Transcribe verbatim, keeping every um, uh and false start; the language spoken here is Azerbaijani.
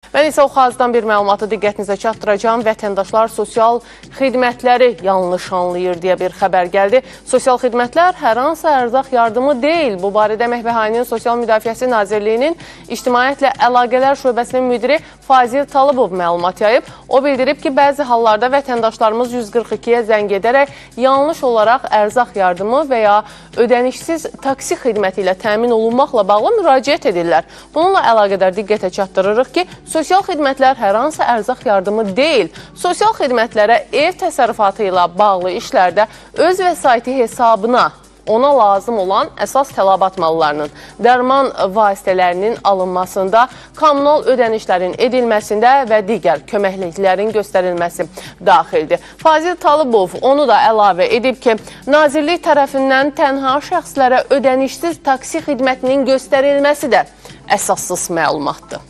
Mən isə o xazdan bir məlumatı diqqətinizə çatdıracağım. Vətəndaşlar sosial xidmətləri yanlış anlayır deyə bir xəbər gəldi. Sosial xidmətlər hər hansı ərzaq yardımı deyil. Bu barədə Əmək və Əhalinin Sosial Müdafiəsi Nazirliyinin İctimaiyyətlə Əlaqələr Şöbəsinin müdiri Fazil Talıbov məlumat yayıb. O bildirib ki, bəzi hallarda vətəndaşlarımız yüz qırx ikiyə zəng edərək yanlış olaraq ərzaq yardımı və ya ödənişsiz taksi xidməti ilə təmin olunmaqla bağlı müraciət edirlər. Bununla əlaqədar diqqətə çatdırırıq ki, sosial xidmətlər hər hansı ərzaq yardımı deyil. Sosial xidmətlərə ev təsərrüfatı ilə bağlı işlərdə öz vəsaiti hesabına ona lazım olan əsas tələbat mallarının, dərman vasitələrinin alınmasında, kommunal ödənişlərin edilməsində və digər köməkliklərin göstərilməsi daxildir. Fazil Talıbov onu da əlavə edib ki, Nazirlik tərəfindən tənha şəxslərə ödənişsiz taksi xidmətinin göstərilməsi də əsassız məlumatdır.